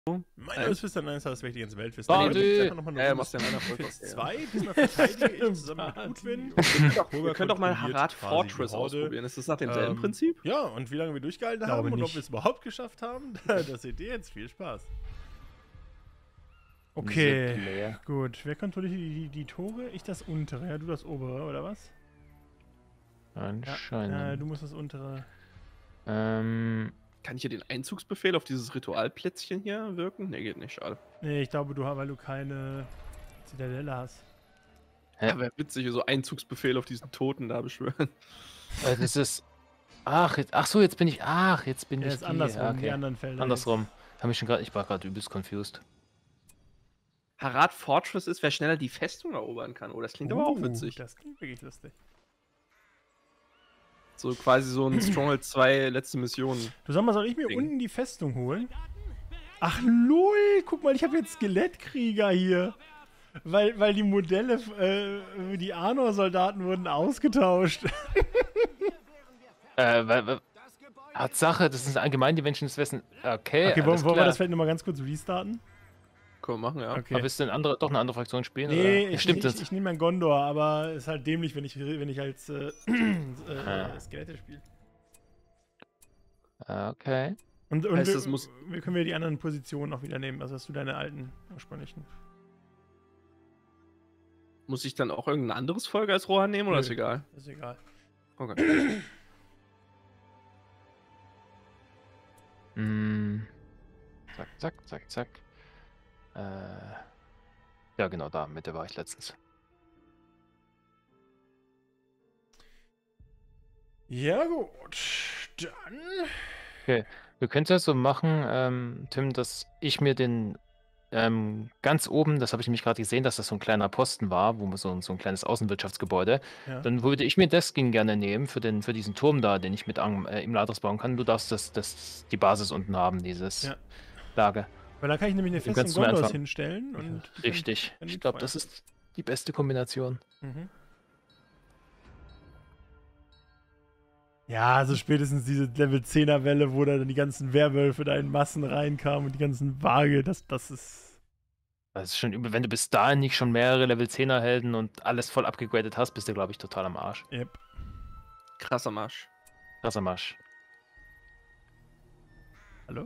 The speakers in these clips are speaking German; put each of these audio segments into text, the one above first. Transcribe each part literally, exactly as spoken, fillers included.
Mein Name ist Mister Nice, das wäre die ganze Welt. Party! Ja, machst du ja zwei, diesmal verteidige ich zusammen mit Gutwin. Wir können doch mal Harad Fortress ausprobieren. Ist das nach demselben ähm, Prinzip? Ja, und wie lange wir durchgehalten Glaube haben und nicht. ob wir es überhaupt geschafft haben, das seht ihr jetzt. Viel Spaß. Okay, gut. Wer kontrolliert die, die, die Tore? Ich das untere, ja, du das obere, oder was? Anscheinend. Ja, äh, du musst das untere. Ähm, Kann ich hier den Einzugsbefehl auf dieses Ritualplätzchen hier wirken? Ne, geht nicht, schade. Nee, ich glaube, du hast, weil du keine Zitadelle hast. Hä? Ja, wäre witzig, so Einzugsbefehl auf diesen Toten da beschwören. äh, das ist. Ach, jetzt, ach so, jetzt bin ich. Ach, jetzt bin Ja, ich. ist die- andersrum, ja, die okay. anderen Felder. Andersrum. Hab mich schon grad, ich war gerade übelst confused. Harad Fortress ist, wer schneller die Festung erobern kann. Oh, das klingt aber auch Uh, witzig. Das klingt wirklich lustig. So quasi so ein Stronghold zwei letzte Mission. Du sag mal, soll ich mir Ding. unten die Festung holen? Ach lol, guck mal, ich habe jetzt Skelettkrieger hier. Weil, weil die Modelle, äh, die Arnor-Soldaten wurden ausgetauscht. Äh, weil, weil, Tatsache, das ist allgemein die Menschen des Westens. Okay, Okay, wollen, alles wollen wir klar. das vielleicht nochmal ganz kurz restarten? Können wir machen, ja. Okay. Aber willst du eine andere, doch eine andere Fraktion spielen? Nee, oder? ich, Stimmt ich, das? ich, ich nehme mein Gondor, aber ist halt dämlich, wenn ich, wenn ich als äh, äh, Ah. Skelette spiele. Okay. Und, und Heißt, wir, das muss- wir können wir die anderen Positionen auch wieder nehmen. Also hast du deine alten ursprünglichen. Muss ich dann auch irgendein anderes Volk als Rohan nehmen oder Nö. ist egal? Ist egal. Okay. Mm. Zack, zack, zack, zack. Äh. Ja, genau, da, Mitte war ich letztens. Ja gut, dann... Wir können es ja so machen, ähm, Tim, dass ich mir den ähm, ganz oben, das habe ich nämlich gerade gesehen, dass das so ein kleiner Posten war, wo man so, ein- so ein kleines Außenwirtschaftsgebäude. Ja. Dann würde ich mir das Ding gerne nehmen für, den, für diesen Turm da, den ich mit am, äh, im Ladris bauen kann. Du darfst das, das, die Basis unten haben, dieses Ja. Lager. Weil da kann ich nämlich eine Du Festung kannst mir Gondors einfach- hinstellen. Und die kann- Richtig. kann Ich die glaube, feuern. das ist die beste Kombination. Mhm. Ja, also spätestens diese Level zehner Welle, wo da dann die ganzen Werwölfe da in Massen reinkamen und die ganzen Waage, das, das ist... Das ist schon übel. Wenn du bis dahin nicht schon mehrere Level zehner Helden und alles voll abgegradet hast, bist du, glaube ich, total am Arsch. Yep. Krasser Marsch. Krasser Marsch. Hallo?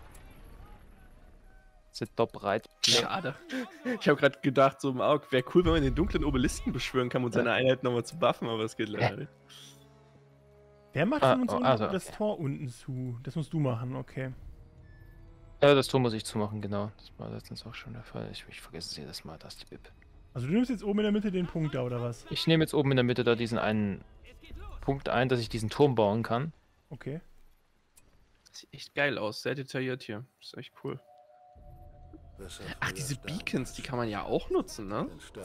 Sind top bereit. Schade. Ich habe gerade gedacht, so im Auge, wäre cool, wenn man den dunklen Obelisken beschwören kann und seine Einheit nochmal zu buffen, aber es geht leider nicht. Wer macht Ah, von uns oh, unten also, das okay. Tor unten zu? Das musst du machen, okay. Ja, das Tor muss ich zumachen, genau. Das war letztens auch schon der Fall. Ich, ich vergesse es jedes Mal, das ist die Bib. Also du nimmst jetzt oben in der Mitte den Punkt da, oder was? Ich nehme jetzt oben in der Mitte da diesen einen Punkt ein, dass ich diesen Turm bauen kann. Okay. Das sieht echt geil aus, sehr detailliert hier. Das ist echt cool. Ach, diese Beacons, die kann man ja auch nutzen, ne?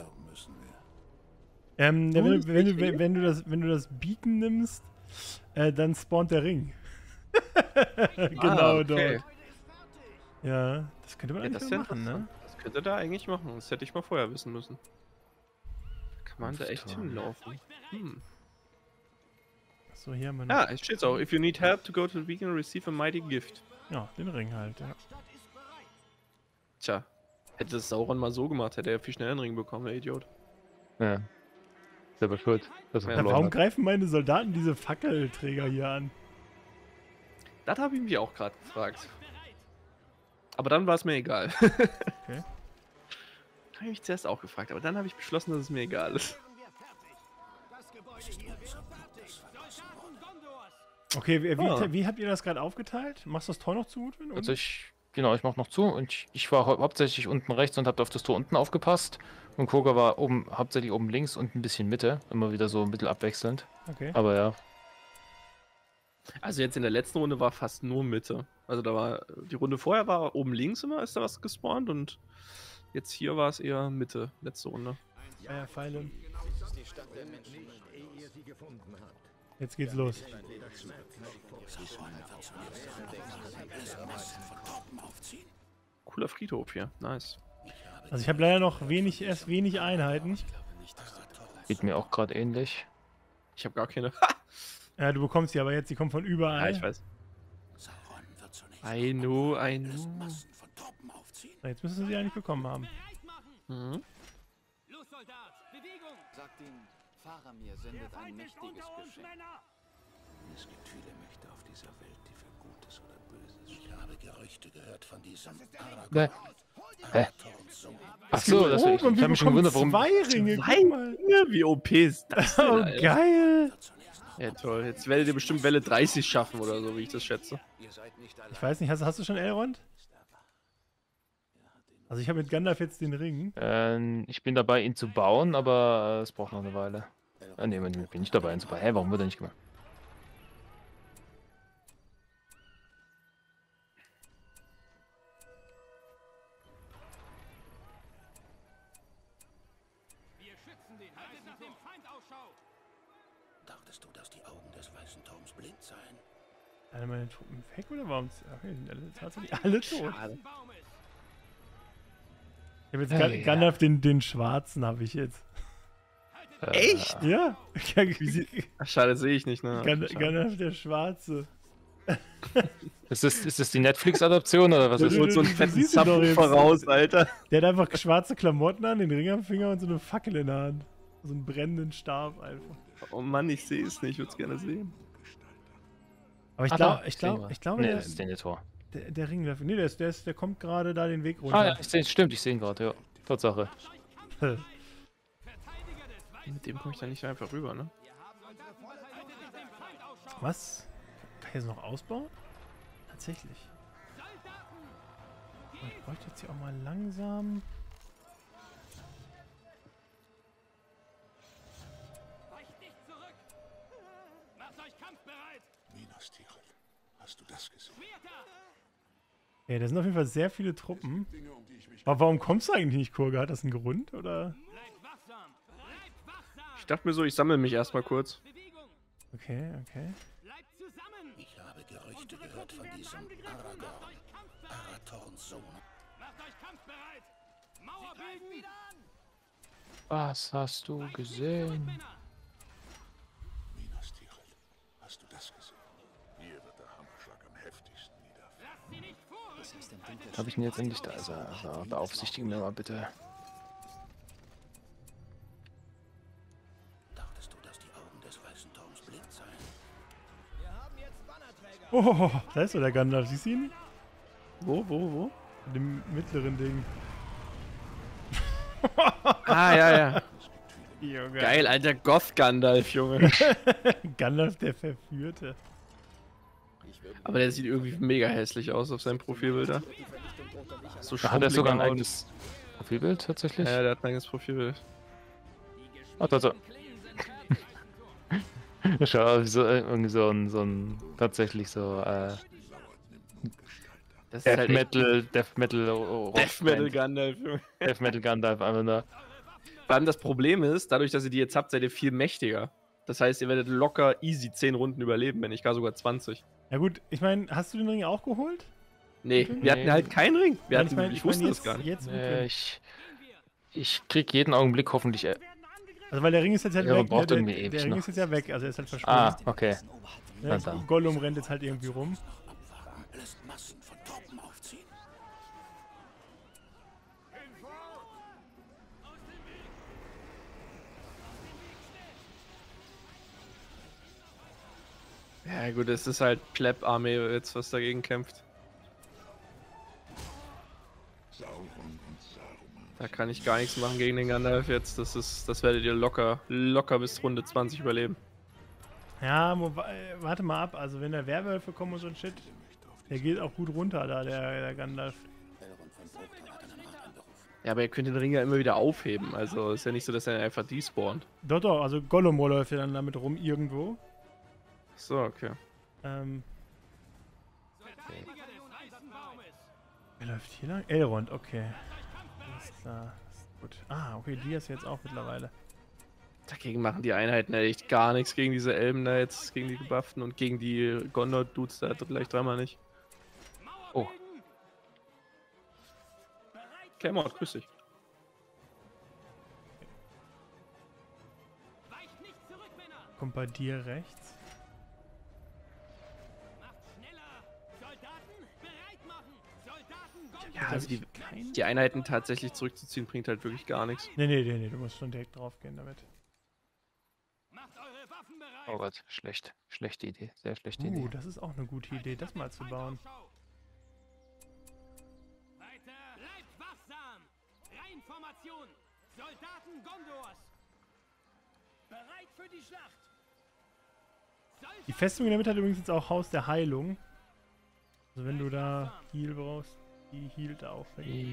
Ähm, ja, Oh, wenn, das du- wenn, ist du, richtig. wenn, wenn, du das, wenn du das Beacon nimmst, äh, dann spawnt der Ring. Genau Ah, okay. dort. Ja, das könnte man Ja, eigentlich das ist mal ja machen, ne? interessant. Das könnte da eigentlich machen. Das hätte ich mal vorher wissen müssen. Kann man da echt Auftragen. hinlaufen? Hm. So, hier haben wir noch. Ja, es steht auch. If you need help to go to the beacon, receive a mighty gift. Ja, den Ring halt, ja. Tja, hätte das Sauron mal so gemacht, hätte er viel schneller einen Ring bekommen, der Idiot. Ja. Selber schuld. dass er Ja, Ja, verloren warum hat. greifen meine Soldaten diese Fackelträger hier an? Das habe ich mich auch gerade gefragt. Aber dann war es mir egal. Okay. Habe ich mich zuerst auch gefragt, aber dann habe ich beschlossen, dass es mir egal ist. Okay, wie, wie, Ah. wie habt ihr das gerade aufgeteilt? Machst du das Tor noch zu, Gutwin? Also ich, genau, ich mach noch zu und ich, ich war hau hauptsächlich unten rechts und habe auf das Tor unten aufgepasst. Und Koga war oben, hauptsächlich oben links und ein bisschen Mitte. Immer wieder so mittelabwechselnd. Okay. Aber ja. Also jetzt in der letzten Runde war fast nur Mitte. Also da war, die Runde vorher war oben links immer, ist da was gespawnt und jetzt hier war es eher Mitte, letzte Runde. Feierpfeile. Jetzt geht's los. Cooler Friedhof hier, nice. Also ich habe leider noch wenig, erst wenig Einheiten. Geht mir auch gerade ähnlich. Ich habe gar keine. Ja, du bekommst die aber jetzt, die kommen von Ja, überall. ich weiß. I know, I know. Na, jetzt müssen sie die eigentlich bekommen haben. Mhm. Los, Soldat! Bewegung! Sagt ihnen, Faramir sendet ein mächtiges Geschenk. Es gibt viele Mächte auf dieser Welt, die für Gutes oder Böses. Ich habe Gerüchte gehört von diesem Aragorn. Ne. Hä? Aragorns Sohn. Ach so, das, ich, Oh, und ich wir habe mich schon bekommen gewundert, warum... zwei Ringe, Zwei guck mal. Ringe? Wie O P ist das denn, Oh, Alter? geil. Ja, toll. Jetzt werdet ihr bestimmt Welle dreißig schaffen oder so, wie ich das schätze. Ihr seid nicht allein. Ich weiß nicht, hast, hast du schon Elrond? Also ich habe mit Gandalf jetzt den Ring. Ähm, ich bin dabei, ihn zu bauen, aber äh, es braucht noch eine Weile. Ah, nee, ich bin nicht dabei, ihn zu bauen. Hä, warum wird er nicht gemacht? Wir schützen den. Haltet nach dem Feind Ausschau! Dachtest du, dass die Augen des Weißen Turms blind seien? Alle meine Truppen weg oder warum? Okay, sind alle tatsächlich alle tot. Schade. Baumes! Ich habe jetzt Ja, Ga- ja. Gandalf den, den Schwarzen habe ich jetzt. Echt? Ja. Ach, schade, sehe ich nicht, ne? Gand Schade. Gandalf der Schwarze. Ist das, ist das die Netflix-Adaption oder was Du- ist du- Holt das? so einen du fetten siehst ihn doch jetzt. Subwoofer raus, Alter. Der hat einfach schwarze Klamotten an, den Ring am Finger und so eine Fackel in der Hand. So einen brennenden Stab einfach. Oh Mann, ich sehe es nicht, ich würde es gerne sehen. Aber ich Ah, glaube, da, ich sehen glaube, wir. ich glaube, Nee, der, das ist der Tor. der, der Ring, der, nee, der, ist, der, ist, der kommt gerade da den Weg runter. Ah ja, ich seh, stimmt, ich sehe ihn gerade, ja. Tatsache. Mit dem komme ich da nicht einfach rüber, ne? Was? Kann ich jetzt noch ausbauen? Tatsächlich. Ich bräuchte jetzt hier auch mal langsam. Weicht nicht zurück! Macht euch kampfbereit! Minas Tirith, hast du das gesehen? Schwerter! Ja, da sind auf jeden Fall sehr viele Truppen. Aber warum kommst du eigentlich nicht, Kurge? Hat das einen Grund? Oder? Bleibt wachsam! Bleibt wachsam! Ich dachte mir so, ich sammle mich erstmal kurz. Bewegung! Okay, okay. Bleibt zusammen! Ich habe Gerüchte gehört von diesem Aragorn. Arathorns Sohn. Macht euch kampfbereit! Mauer bilden! Was hast du gesehen? Minas Tirith, hast du das gesehen? Hier wird der Hammerschlag am heftigsten niederfallen. Lasst sie nicht vor! Habe ich ihn jetzt endlich da? Also, also beaufsichtigen wir mal bitte. Dachtest du, dass die Augen des Weißen Turms blind seien? Oh, da ist so der Gandalf. Siehst du ihn? Wo, wo, wo? In dem mittleren Ding. Ah, ja, ja. Junge. Geil, alter Goth-Gandalf, Junge. Gandalf der Verführte. Aber der sieht irgendwie mega hässlich aus auf seinem Profilbild da. So Da hat er sogar ein schrumpeliger eigenes Profilbild tatsächlich. Haut. Ja, der hat ein eigenes Profilbild. Ah, da, da. Schau, wie so, äh, irgendwie so ein, so ein, tatsächlich so, äh, Das ist Death halt echt Metal, Death Metal, oh, Death Metal Gandalf, Junge. Death Metal Gandalf, einfach nur. Vor allem das Problem ist, dadurch, dass ihr die jetzt habt, seid ihr viel mächtiger. Das heißt, ihr werdet locker easy zehn Runden überleben, wenn nicht gar sogar zwanzig. Ja gut, ich meine, hast du den Ring auch geholt? Nee, wir hatten Nee. halt keinen Ring. Wir Nein, hatten, mein- ich mein wusste jetzt, das gar nicht. Jetzt Äh, ich, ich krieg jeden Augenblick hoffentlich. Äh, also weil der Ring ist jetzt halt Ja, man weg. braucht der, irgendwie der, ewig der Ring noch. ist jetzt ja weg, also er ist halt verschwunden. ah, okay. Ne? na dann. Gollum rennt jetzt halt irgendwie rum. Abwarten, lässt Massen von Truppen aufziehen. Ja gut, es ist halt Pleb-Armee jetzt, was dagegen kämpft. Da kann ich gar nichts machen gegen den Gandalf jetzt. Das ist, das werdet ihr locker, locker bis Runde zwanzig überleben. Ja, wobei, warte mal ab, also wenn da Werwölfe kommen und so ein Shit, der geht auch gut runter da, der, der Gandalf. Elrond von Bruchtal hat einen Rat anberufen. Ja, aber ihr könnt den Ring ja immer wieder aufheben. Also ist ja nicht so, dass er einfach despawnt. Doch, doch, also Gollum läuft ja dann damit rum irgendwo. So, okay. Ähm, Verteidiger des weißen Baumes! wer läuft hier lang? Elrond, okay. Alles klar. Ist gut. Ah, okay, die ist jetzt auch mittlerweile. Dagegen machen die Einheiten ja echt gar nichts gegen diese Elben da jetzt, gegen die Gebufften und gegen die Gondor-Dudes da gleich dreimal nicht. Oh, Camelot, grüß dich. Weicht nicht zurück, Männer! Kommt bei dir rechts. Macht schneller! Soldaten, bereit machen! Soldaten, Ja, Ja, also die, kein... die Einheiten tatsächlich zurückzuziehen, bringt halt wirklich gar nichts. Nee, nee, nee, nee, du musst schon direkt drauf gehen damit. Macht eure Waffen bereit. Oh Gott, schlecht. Schlechte Idee. Sehr schlechte Uh, Idee. das ist auch eine gute Idee, das mal zu bauen. Weiter. Bleibt wachsam. Reihenformation. Soldaten Gondors. Bereit für die Schlacht. Die Festung in der Mitte hat übrigens jetzt auch Haus der Heilung. Also wenn du da Heal brauchst, die healt auch.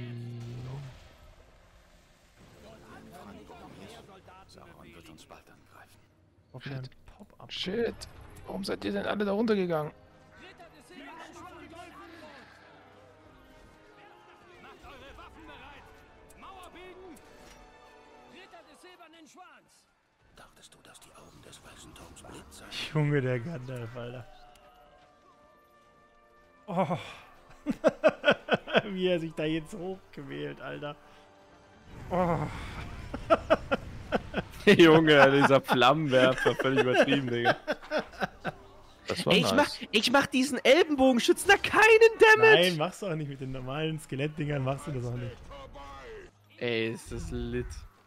Sauron wird uns bald angreifen. Auf einen Pop-up. Shit. Warum seid ihr denn alle da runtergegangen? Ritter des Silbernen Schwanz. Macht eure Waffen bereit. Mauer bilden. Ritter des Silbernen Schwans. Dachtest du, dass die Augen des Weißen Turms blind seien? Junge, der Gandalf, Alter. Oh. Wie er sich da jetzt hochgewählt, Alter. Oh. Junge, dieser Flammenwerfer, völlig übertrieben, Digga. Das war Ey, ich, nice. mach, ich mach diesen Ellenbogenschützen da keinen Damage! Nein, machst du auch nicht mit den normalen Skelettdingern, machst du das auch nicht. Ey, ist das lit.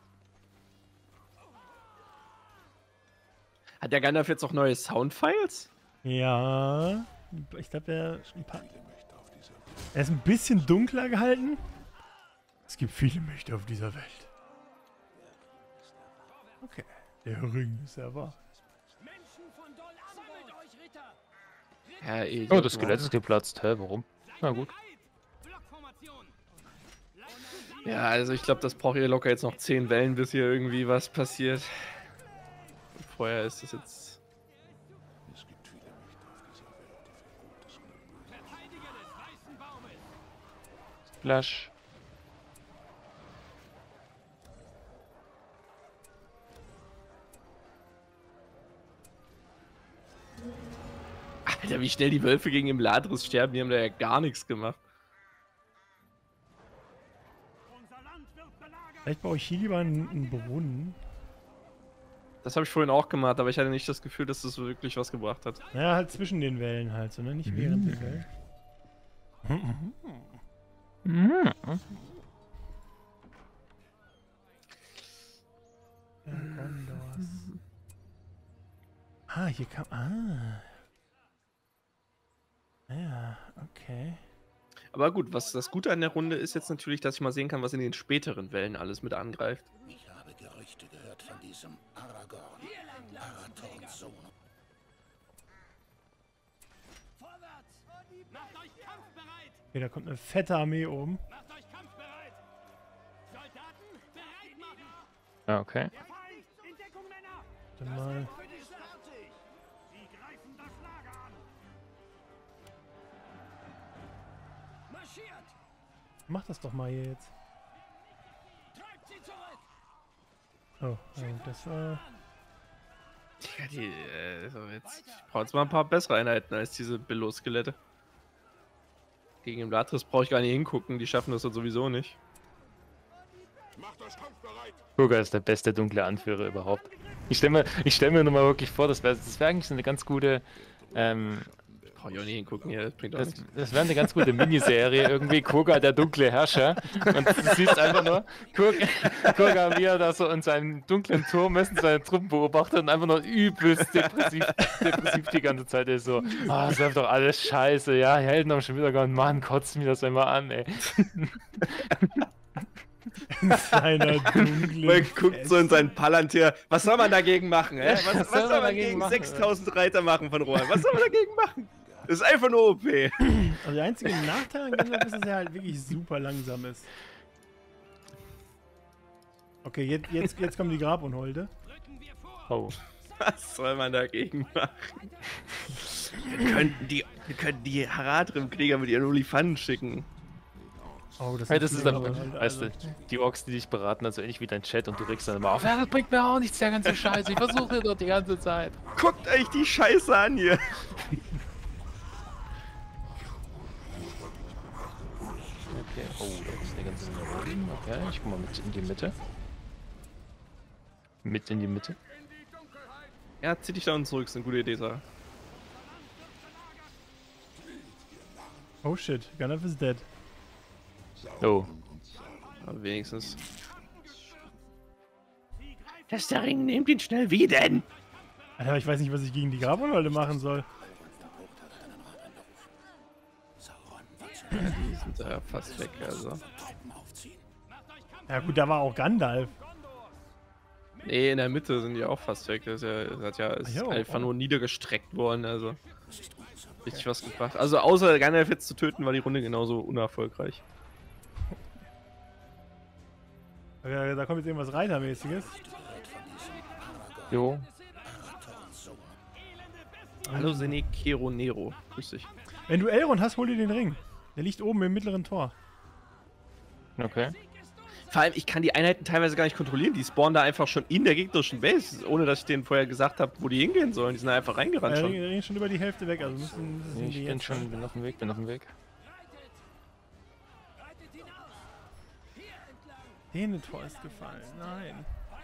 Hat der Gandalf jetzt auch neue Soundfiles? Ja, ich glaube, er, ein paar- er ist ein bisschen dunkler gehalten. Es gibt viele Mächte auf dieser Welt. Okay, der Ring ist ja wahr. Menschen von Dol Amroth. Sammelt euch, Ritter. Ja, eh. Oh, das Skelett ist geplatzt. Hä, warum? Na gut. Blockformation. Ja, also ich glaube, das braucht ihr locker jetzt noch zehn Wellen, bis hier irgendwie was passiert. Und vorher ist es jetzt... Es gibt viele Mächte auf dieser Welt, die für Gutes oder Böses. Verteidiger des weißen Baumes. Flash. Alter, wie schnell die Wölfe gegen Imladris sterben, die haben da ja gar nichts gemacht. Unser Land wird belagert. Vielleicht baue ich hier lieber einen, einen Brunnen. Das habe ich vorhin auch gemacht, aber ich hatte nicht das Gefühl, dass das wirklich was gebracht hat. Naja, halt zwischen den Wellen halt, so, ne? Nicht während der Wellen. Mhm. Ja, Gondors. Ah, hier kam. Ah. Ja, okay. Aber gut, was das Gute an der Runde ist jetzt natürlich, dass ich mal sehen kann, was in den späteren Wellen alles mit angreift. Ich habe Gerüchte gehört von diesem Aragorn, Arathorns Sohn. Vorwärts. Macht euch kampfbereit. Okay, da kommt eine fette Armee oben. Macht euch kampfbereit. Soldaten bereit machen. Ja, okay. Der Feind in Deckung, Männer. Dann mal. Für die Schlacht. Sie greifen das Lager an. Marschiert. Mach das doch mal hier jetzt. Treibt sie zurück. Oh, oh das war. Ja, die, äh, so jetzt, ich brauche jetzt mal ein paar bessere Einheiten als diese Billo-Skelette. Gegen Imladris brauche ich gar nicht hingucken, die schaffen das dann sowieso nicht. Kurga ist der beste dunkle Anführer überhaupt. Ich stelle mir, ich stell mir nur mal wirklich vor, das wäre das wär eigentlich so eine ganz gute. Ähm, Brauche ich auch nicht hingucken hier, das bringt auch das nichts. das wäre eine ganz gute Miniserie. Irgendwie Kurga, der dunkle Herrscher. Und du siehst einfach nur Kurga, Kurga wie er da so in seinem dunklen Turm ist und seine Truppen beobachtet und einfach nur übelst depressiv, depressiv die ganze Zeit ist. So, ah, es läuft doch alles scheiße. Ja, die Helden haben schon wieder gewonnen. Mann, kotzt mir das immer an, ey. Seiner dunklen. Man guckt so in seinen Palantir. Was soll man dagegen machen, hä? Was, was, soll soll man man dagegen gegen machen, sechstausend Reiter machen von Rohan? Was soll man dagegen machen? Das ist einfach nur O P. Also der einzige Nachteil an Gandalf ist, dass er halt wirklich super langsam ist. Okay, jetzt, jetzt, jetzt kommen die Grabunholde. Rücken wir vor. Oh. Was soll man dagegen machen? Wir könnten die, wir könnten die Haradrim-Krieger mit ihren Olifanten schicken. Oh, das, Hey, das ist viele dann, Grabunholde, weißt also. du, die Orks, die dich beraten, also ähnlich wie dein Chat und du regst dann immer auf, ja, das bringt mir auch nichts, der ganze Scheiß, ich versuche doch die ganze Zeit. Guckt euch die Scheiße an hier. Okay, oh, da ist eine ganze Menge oben. Okay, ich guck mal mit in die Mitte. Mit in die Mitte. Ja, zieh dich da unten zurück, ist eine gute Idee, Sarah. Oh shit, Gandalf is dead. Oh. Aber wenigstens. Das ist der Ring, nehmt ihn schnell wie denn? Alter, ich weiß nicht, was ich gegen die Grabunholde machen soll. Die sind ja fast weg, also. Ja gut, da war auch Gandalf. Nee, in der Mitte sind die auch fast weg. Das ist ja, das hat ja ist Ach jo, einfach oh. nur niedergestreckt worden, also. Richtig was gebracht. Also außer Gandalf jetzt zu töten, war die Runde genauso unerfolgreich. Da, da kommt jetzt irgendwas Reitermäßiges. Jo. Hallo Senekero Nero. Grüß dich. Wenn du Elrond hast, hol dir den Ring. Der liegt oben im mittleren Tor. Okay. Vor allem, ich kann die Einheiten teilweise gar nicht kontrollieren. Die spawnen da einfach schon in der gegnerischen Base, ohne dass ich denen vorher gesagt habe, wo die hingehen sollen. Die sind da einfach reingerannt Der schon. Ring, der Ring ist schon über die Hälfte weg, also müssen, müssen Nee, die ich bin jetzt schon, bin auf dem Weg, bin auf dem Weg. Denen Tor ist gefallen. Nein.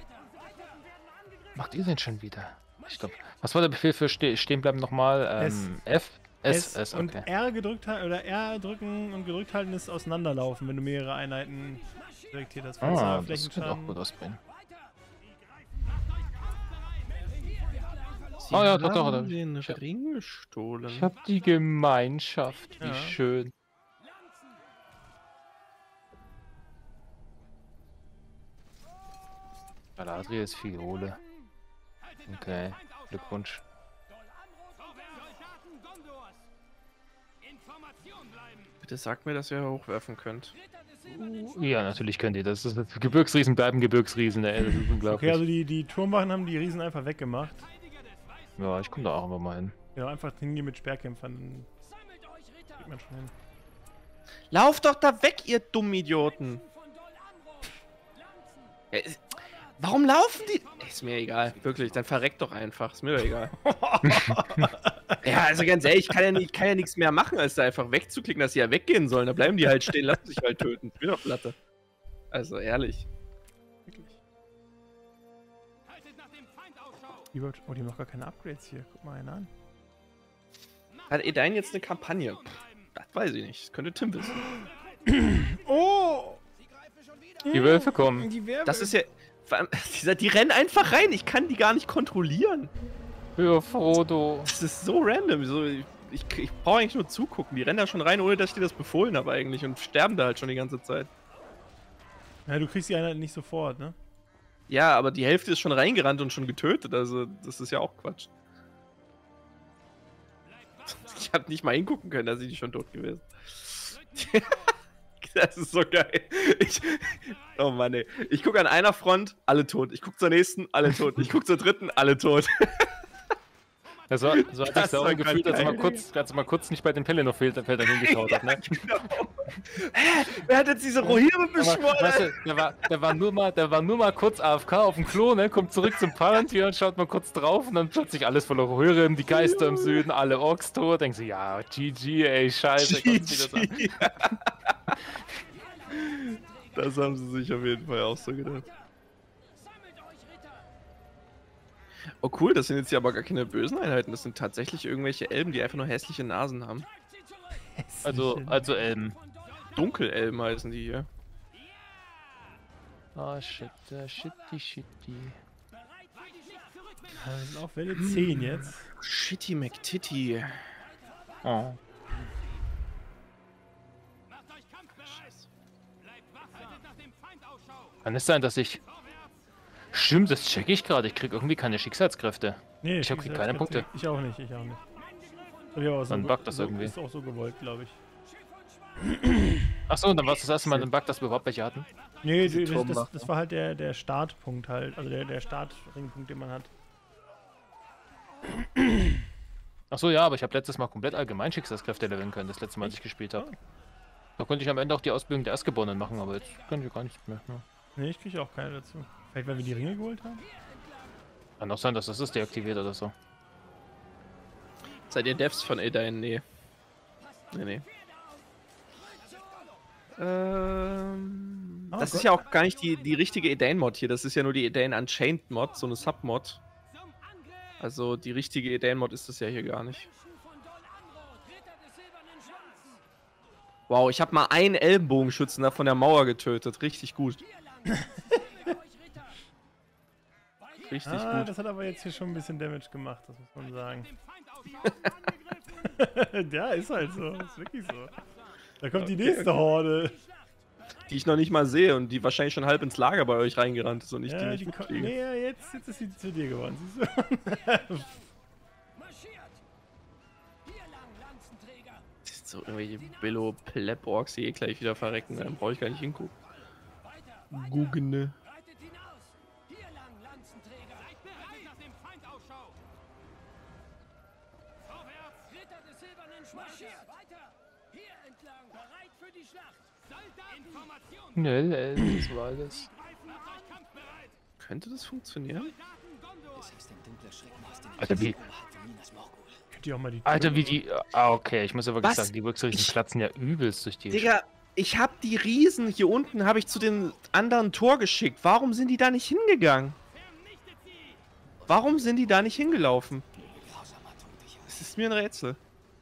Macht ihr den schon wieder? Ich glaube. Was war der Befehl für ste stehen bleiben nochmal? Ähm, F? S, S, und okay. R gedrückt halten oder R drücken und gedrückt halten ist auseinanderlaufen, wenn du mehrere Einheiten selektiert hast. Ah, das könnte auch gut ausbringen. Sie Oh ja, doch, haben doch, doch. den Ich hab- Ring gestohlen. Ich hab die Gemeinschaft. Wie Ja. schön. Galadriel ist Fiole. Okay, Glückwunsch. Bitte sagt mir, dass ihr hochwerfen könnt. Ja, natürlich könnt ihr das. das ist, Gebirgsriesen bleiben Gebirgsriesen, ey. Das ist unglaublich. Okay, also die, die Turmwachen haben die Riesen einfach weggemacht. Ja, ich komme da auch immer mal hin. Genau, einfach hingehen mit Speerkämpfern. Dann geht man schon hin. Lauft doch da weg, ihr dummen Idioten! Ja, ist- warum laufen die? Ist mir egal, wirklich, dann verreckt doch einfach, ist mir doch egal. Ja, also ganz ehrlich, ich kann ja, nicht, ich kann ja nichts mehr machen, als da einfach wegzuklicken, dass sie ja weggehen sollen. Da bleiben die halt stehen, lassen sich halt töten. Ich bin doch Platte. Also ehrlich. Wirklich. Überhaupt- Oh, die haben noch gar keine Upgrades hier. Guck mal einen an. Hat Edain jetzt eine Kampagne? Pff, das weiß ich nicht. Das könnte Tim wissen. Oh! Die Wölfe kommen. Die Werwölfe. Das ist ja. Vor allem, dieser- Die rennen einfach rein. Ich kann die gar nicht kontrollieren. Für Frodo. Das ist so random. So, ich ich, ich brauche eigentlich nur zugucken. Die rennen da schon rein, ohne dass ich dir das befohlen habe eigentlich. Und sterben da halt schon die ganze Zeit. Ja, du kriegst die Einheit nicht sofort, ne? Ja, aber die Hälfte ist schon reingerannt und schon getötet. Also, das ist ja auch Quatsch. Ich habe nicht mal hingucken können, da sind die schon tot gewesen. Das ist so geil. Ich, oh Mann, ey. Ich gucke an einer Front, alle tot. Ich gucke zur nächsten, alle tot. Ich gucke zur dritten, alle tot. Ja, so, so hat Das sich auch war gefühlt, als er mal geil. kurz, als er mal kurz nicht bei den Pelennor-Feldern hingeschaut hat, ne? Genau. Hä? Wer hat jetzt diese Rohirrim Aber, beschworen? weißt du, der, war, der, war nur mal, der war nur mal kurz A F K auf dem Klo, ne? Kommt zurück zum Palantir und schaut mal kurz drauf und dann plötzlich alles voller Rohirrim, die Geister im Süden, alle Orks tot. Denkst du, ja, G G, ey, scheiße. guck dir das an. Das haben sie sich auf jeden Fall auch so gedacht. Oh cool, das sind jetzt hier aber gar keine bösen Einheiten. Das sind tatsächlich irgendwelche Elben, die einfach nur hässliche Nasen haben. Also, also, ähm. Dunkelelben heißen die hier. Ah, shit, uh, shitty, shitty. Ja, wir sind auf Welle zehn jetzt. Shitty McTitty. Oh. Kann es sein, dass ich. Stimmt, das checke ich gerade. Ich krieg irgendwie keine Schicksalskräfte. Nee, Ich hab kriegst keine du- Punkte. Ich auch nicht, ich auch nicht. Hab ich aber auch Dann ge- buggt das so, irgendwie. Ist auch so gewollt, glaube ich. Achso, dann war es das erste Mal ein Bug, dass wir überhaupt welche hatten. Nee, Diese das, das, Turmwache. das war halt der, der Startpunkt halt. Also der, der Startringpunkt, den man hat. Achso, ja, aber ich habe letztes Mal komplett allgemein Schicksalskräfte leveln können, das letzte Mal, als ich gespielt habe. Da konnte ich am Ende auch die Ausbildung der Erstgeborenen machen, aber jetzt kann ich gar nichts mehr. Ja. Nee, ich kriege auch keine dazu. Vielleicht, weil wir die Ringe geholt haben? Kann auch sein, dass das ist deaktiviert oder so. Seid ihr Devs von Edain? Nee. Nee, nee. Ähm, Oh das Gott. ist ja auch gar nicht die, die richtige Edain-Mod hier. Das ist ja nur die Edain Unchained-Mod, so eine Sub-Mod. Also die richtige Edain-Mod ist das ja hier gar nicht. Wow, ich habe mal einen Ellenbogenschützen da von der Mauer getötet. Richtig gut. Richtig Ah, gut. das hat aber jetzt hier schon ein bisschen Damage gemacht, das muss man sagen. Ja, ist halt so. Ist wirklich so. Da kommt die nächste Horde. Die ich noch nicht mal sehe und die wahrscheinlich schon halb ins Lager bei euch reingerannt ist und ich die Ja, nicht die ko- mitkriege. nee, ja, jetzt, jetzt ist sie zu dir geworden, siehst du? Das sind so irgendwelche Billo-Pleb-Orks, die eh gleich wieder verrecken. Dann brauche ich gar nicht hingucken. Gugene. Reitet hinaus! Hier lang, Lanzenträger! Seid bereit! Nach dem Feind Ausschau! Vorwärts! Ritter des silbernen Schwarzes! Weiter! Hier entlang! Bereit für die Schlacht! Soldaten! Information! Nö, äh, das war alles. Macht euch kampfbereit! Könnte das funktionieren? Soldaten Gondor! Alter, wie, Könnt ihr auch mal die Alter, wie die. Ah, okay, ich muss aber wirklich Was? sagen, die Wurzelriesen platzen ja übelst durch die. Digga, ich hab die Riesen hier unten, habe ich zu den anderen Tor geschickt. Warum sind die da nicht hingegangen? Vernichtet sie! Warum sind die da nicht hingelaufen? Das ist mir ein Rätsel.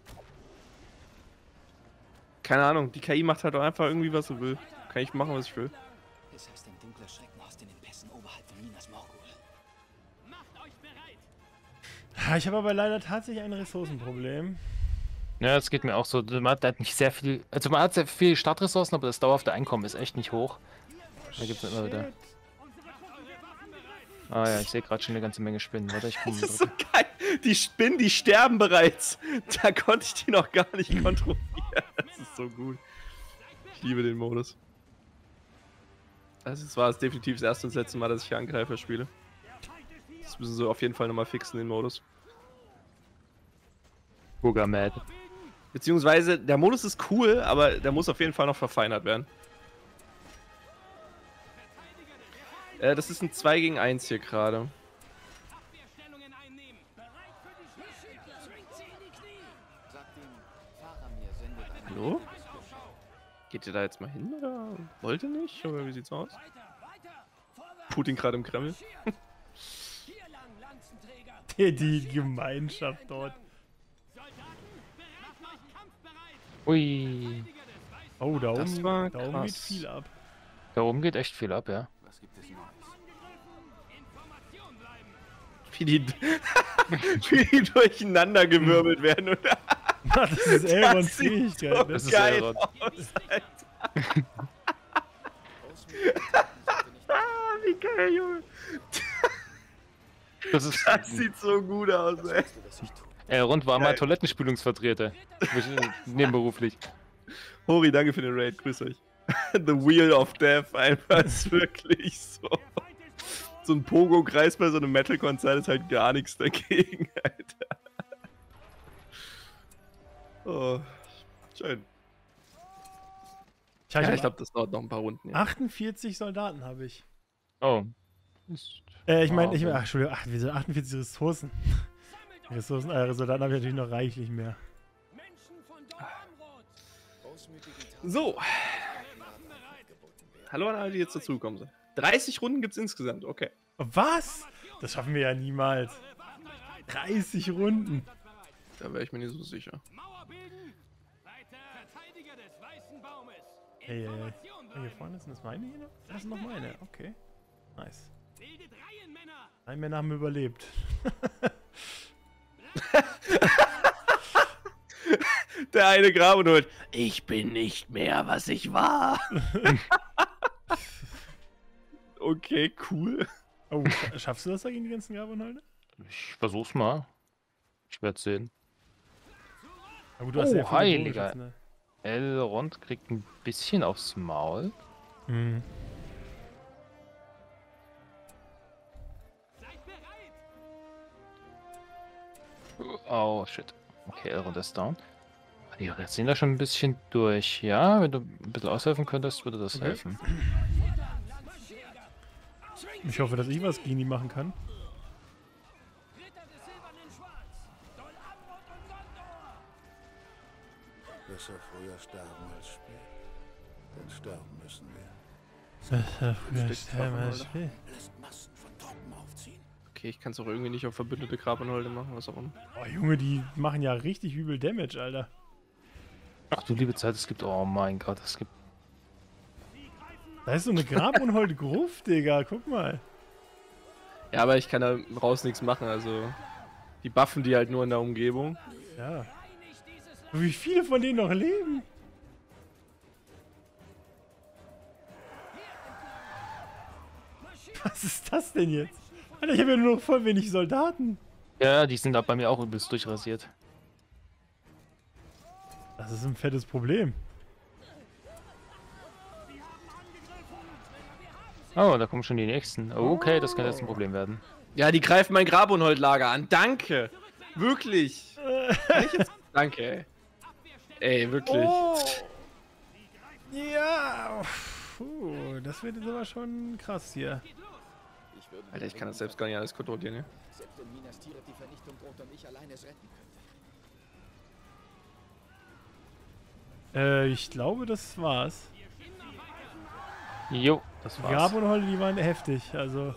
Keine Ahnung, die K I macht halt auch einfach irgendwie, was sie will. Kann ich machen, was ich will. Es heißt ein dunkler Schrecken aus den Pässen oberhalb von Minas Morgul. Macht euch bereit! Ah, ich habe aber leider tatsächlich ein Ressourcenproblem. Ja, es geht mir auch so. Man hat halt nicht sehr viel. Also, man hat sehr viel Startressourcen, aber das dauerhafte Einkommen ist echt nicht hoch. Da gibt es immer wieder. Shit. Ah ja, ich sehe gerade schon eine ganze Menge Spinnen. Warte, ich komme Das ist so geil. Die Spinnen, die sterben bereits. Da konnte ich die noch gar nicht kontrollieren. Das ist so gut. Ich liebe den Modus. Also, es war jetzt definitiv das erste und das letzte Mal, dass ich hier Angreifer spiele. Das müssen sie auf jeden Fall nochmal fixen, den Modus. Burger Mad. Beziehungsweise, der Modus ist cool, aber der muss auf jeden Fall noch verfeinert werden. Äh, das ist ein zwei gegen eins hier gerade. Abwehrstellungen einnehmen! Bereit für die Schlacht! Zwingt sie in die Knie! Sagt ihm, Faramir sendet einen Hallo? Geht ihr da jetzt mal hin oder wollt ihr nicht? Oder wie sieht's aus? Weiter! Weiter! Vorwärts! Putin gerade im Kreml. Hier lang, Lanzenträger! Die, die Gemeinschaft dort. Soldaten, bereit! Macht euch kampfbereit! Ui. Oh, da Das oben, war da oben geht krass. viel ab. Da oben geht echt viel ab, ja. Was gibt es Neues? Information bleiben! Wie die, wie die durcheinander gewirbelt werden. Und Das ist Elrons Das sieht Fähigkeit. so Ne? Das ist geil Elrond. aus, Alter. Ah, wie geil, Junge. Das ist. Das sieht so gut aus, ey. Elrond war mal Geil. Toilettenspülungsvertreter. Nebenberuflich. Hori, danke für den Raid. Grüß euch. The Wheel of Death einfach ist wirklich so. So ein Pogo-Kreis bei so einem Metal-Konzert ist halt gar nichts dagegen, Alter. Oh, schön. Ich, hab- Ja, ich glaube, das dauert noch ein paar Runden. Ja. achtundvierzig Soldaten habe ich. Oh. Ist- Äh, ich meine, Ah, ich mein, okay. ach, Entschuldigung, ach, wieso achtundvierzig Ressourcen? Ressourcen, äh, Soldaten habe ich natürlich noch reichlich mehr. Menschen von Dol Amroth! So. Hallo an alle, die jetzt dazugekommen sind. dreißig Runden gibt's insgesamt, okay. Was? Das schaffen wir ja niemals. dreißig Runden. Da wäre ich mir nicht so sicher. Mauer bilden! Weiter! Verteidiger des weißen Baumes! Ey, ey, ey. Information Ah, hier bleiben! vorne sind das meine hier noch? Das sind noch meine. Okay. Nice. Bildet Reihen, Männer! Drei Männer haben überlebt. Der eine Grab und holt. Ich bin nicht mehr, was ich war. Okay, cool. Oh, scha- schaffst du das da gegen die ganzen Grabonhalde? Ich versuch's mal. Ich werde sehen. Na gut, du Oh, ja viele Heiliger. Bogenschützen, ne? Elrond kriegt ein bisschen aufs Maul. Mhm. Seid bereit! Oh, shit. Okay, Elrond ist down. Die ziehen da schon ein bisschen durch. Ja, wenn du ein bisschen aushelfen könntest, würde das Okay. helfen. Ich hoffe, dass ich was gegen die machen kann. Ritter des silbernen Schwarz! Dol Amroth und Gondor! Besser früher sterben als spät. Denn sterben müssen wir. Lässt Massen von Truppen aufziehen. Okay, ich kann es auch irgendwie nicht auf verbündete Grabonholde machen, was auch immer. Oh, Junge, die machen ja richtig übel Damage, Alter. Ach du liebe Zeit, es gibt. Oh mein Gott, es gibt. Da ist so eine Grabunhold-Gruft, Digga. Guck mal. Ja, aber ich kann da raus nichts machen, also. Die buffen die halt nur in der Umgebung. Ja. Wie viele von denen noch leben? Was ist das denn jetzt? Alter, ich habe ja nur noch voll wenig Soldaten. Ja, die sind da bei mir auch übelst durchrasiert. Das ist ein fettes Problem. Oh, da kommen schon die nächsten. Okay, das kann jetzt ein Problem werden. Ja, die greifen mein Grabunhold-Lager an. Danke. Wirklich. Kann ich jetzt... Danke, ey. Ey, wirklich. Oh. Ja. Puh, das wird jetzt aber schon krass hier. Alter, ich kann das selbst gar nicht alles kontrollieren, ne? Selbst wenn Minas Tirith die Vernichtung droht und ich alleine es retten könnte. Äh, ich glaube, das war's. Jo, das Die war's. Grabunholde, die waren heftig, also...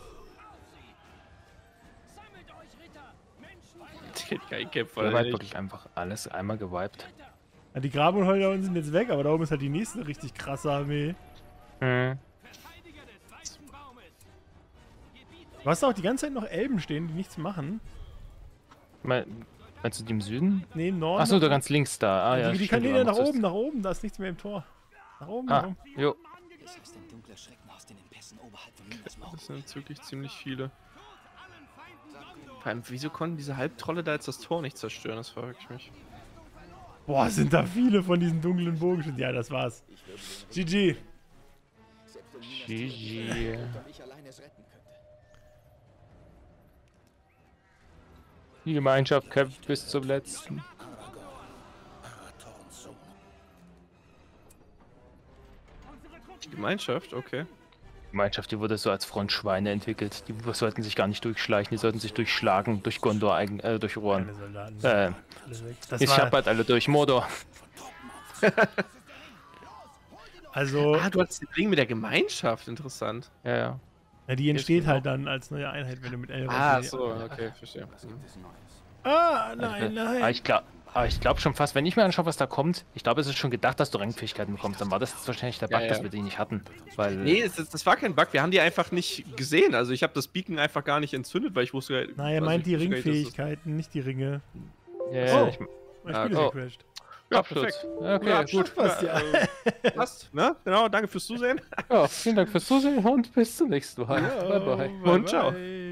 Kein Kämpfer, Der war halt ey. wirklich einfach alles einmal gewiped. Ja, die Grabunholde da unten sind jetzt weg, aber da oben ist halt die nächste richtig krasse Armee. Hm. Du hast auch die ganze Zeit noch Elben stehen, die nichts machen. Mein, meinst du die im Süden? Nee, im Norden. Achso, da ganz links da. Ah, ja, die, die stimmt, Kanäle war nach noch oben, nach oben, da ist nichts mehr im Tor. Nach oben, nach Ah, oben. jo. Es heißt ein dunkler Schreckenhorst in den Pässen oberhalb von Minas Morgul. Das sind wirklich ziemlich viele. Vor allem, wieso konnten diese Halbtrolle da jetzt das Tor nicht zerstören? Das frage ich mich. Boah, sind da viele von diesen dunklen Bogenschützen. Ja, das war's. G G. Selbst wenn Minas G Tirith die G. Vernichtung droht und ich alleine es retten könnte. Die Gemeinschaft kämpft bis zum letzten. Die Gemeinschaft, okay. Die Gemeinschaft, die wurde so als Frontschweine entwickelt. Die sollten sich gar nicht durchschleichen, die sollten sich durchschlagen, durch Gondor, eigen, äh, durch Rohan. Keine Soldaten. Äh, Alles weg. Das ich war, hab halt alle durch Mordor. also, Ah, du hast den Ring mit der Gemeinschaft, interessant. Ja, ja. ja, die entsteht halt dann als neue Einheit, wenn du mit Elrond... Ah, so, okay, verstehe. Ah, nein, Aber nein. ich glaube aber ich glaub schon fast, wenn ich mir anschaue, was da kommt, ich glaube, es ist schon gedacht, dass du Rangfähigkeiten bekommst. Dann war das jetzt wahrscheinlich der Bug, Ja, ja. dass wir die nicht hatten. Weil, Nee, das, das war kein Bug, wir haben die einfach nicht gesehen. Also ich habe das Beacon einfach gar nicht entzündet, weil ich wusste... Nein, er also meint ich die wusste gar nicht, dass Ringfähigkeiten, nicht die Ringe. ja, ja, Oh. ich, Mein Ah, Spiel ist oh. gecrashed. das- Ja, Absturz. perfekt. Okay, Ja, gut. Passt ja. Passt, ne? Genau, danke fürs Zusehen. Ja, vielen Dank fürs Zusehen und bis zum nächsten Mal. Bye, bye. Und ciao. Bye.